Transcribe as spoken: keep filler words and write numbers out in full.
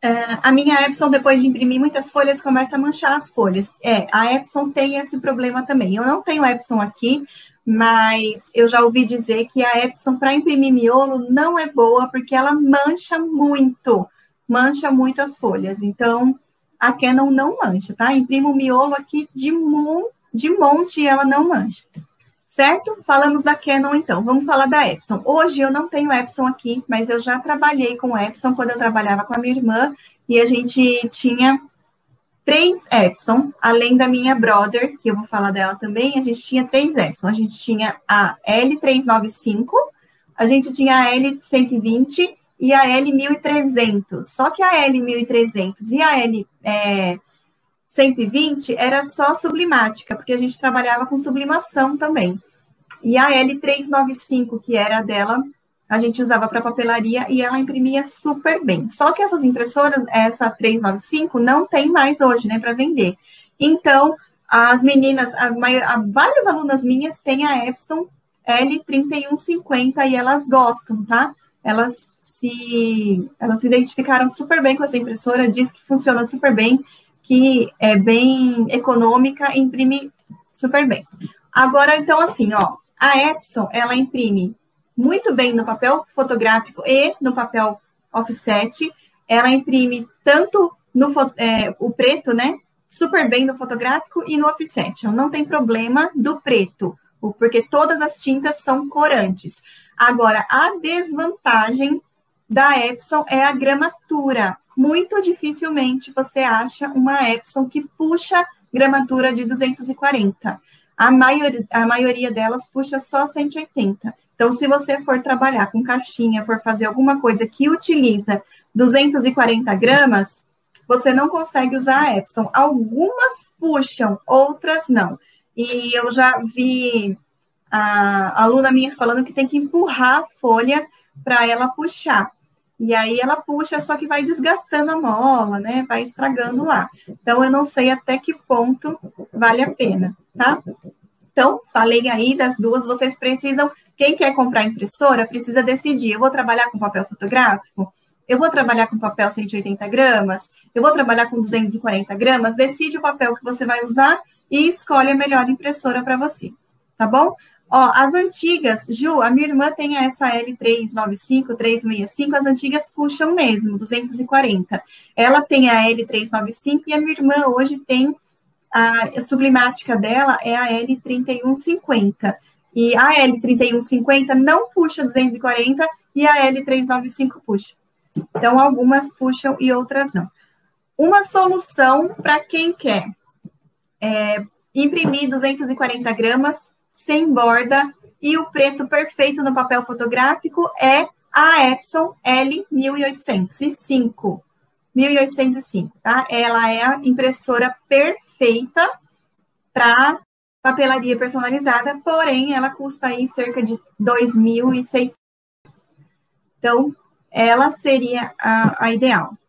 A minha Epson, depois de imprimir muitas folhas, começa a manchar as folhas. É, a Epson tem esse problema também. Eu não tenho Epson aqui, mas eu já ouvi dizer que a Epson, para imprimir miolo, não é boa, porque ela mancha muito, mancha muito as folhas. Então, a Canon não mancha, tá? Imprimo o miolo aqui de, mon de monte e ela não mancha. Certo? Falamos da Canon, então. Vamos falar da Epson. Hoje eu não tenho Epson aqui, mas eu já trabalhei com Epson quando eu trabalhava com a minha irmã, e a gente tinha três Epson, além da minha Brother, que eu vou falar dela também, a gente tinha três Epson. A gente tinha a L trezentos e noventa e cinco, a gente tinha a L cento e vinte e a L mil e trezentos. Só que a L mil e trezentos e a L é, cento e vinte era só sublimática, porque a gente trabalhava com sublimação também. E a L trezentos e noventa e cinco, que era a dela, a gente usava para papelaria e ela imprimia super bem. Só que essas impressoras, essa trezentos e noventa e cinco, não tem mais hoje, né, para vender. Então, as meninas, as maior, várias alunas minhas têm a Epson L trinta e um cinquenta e elas gostam, tá? Elas se, elas se identificaram super bem com essa impressora, diz que funciona super bem, que é bem econômica e imprime super bem. Agora, então, assim, ó, a Epson, ela imprime muito bem no papel fotográfico e no papel offset. Ela imprime tanto no é, o preto, né? Super bem no fotográfico e no offset. Não tem problema do preto, porque todas as tintas são corantes. Agora, a desvantagem da Epson é a gramatura. Muito dificilmente você acha uma Epson que puxa gramatura de duzentos e quarenta. A maioria, a maioria delas puxa só cento e oitenta. Então, se você for trabalhar com caixinha, for fazer alguma coisa que utiliza duzentos e quarenta gramas, você não consegue usar a Epson. Algumas puxam, outras não. E eu já vi a aluna minha falando que tem que empurrar a folha para ela puxar. E aí ela puxa, só que vai desgastando a mola, né? Vai estragando lá. Então, eu não sei até que ponto vale a pena, tá? Então, falei aí das duas, vocês precisam, quem quer comprar impressora, precisa decidir, eu vou trabalhar com papel fotográfico? Eu vou trabalhar com papel cento e oitenta gramas? Eu vou trabalhar com duzentos e quarenta gramas? Decide o papel que você vai usar e escolhe a melhor impressora para você, tá bom? Ó, as antigas, Ju, a minha irmã tem essa L trezentos e noventa e cinco, trezentos e sessenta e cinco, as antigas puxam mesmo, duzentos e quarenta. Ela tem a L trezentos e noventa e cinco e a minha irmã hoje tem, a sublimática dela é a L trinta e um cinquenta. E a L trinta e um cinquenta não puxa duzentos e quarenta e a L trezentos e noventa e cinco puxa. Então, algumas puxam e outras não. Uma solução para quem quer é, imprimir duzentos e quarenta gramas sem borda e o preto perfeito no papel fotográfico é a Epson L mil e oitocentos e cinco. mil e oitocentos e cinco, tá? Ela é a impressora perfeita para papelaria personalizada, porém, ela custa aí cerca de dois mil e seiscentos. Então, ela seria a, a ideal.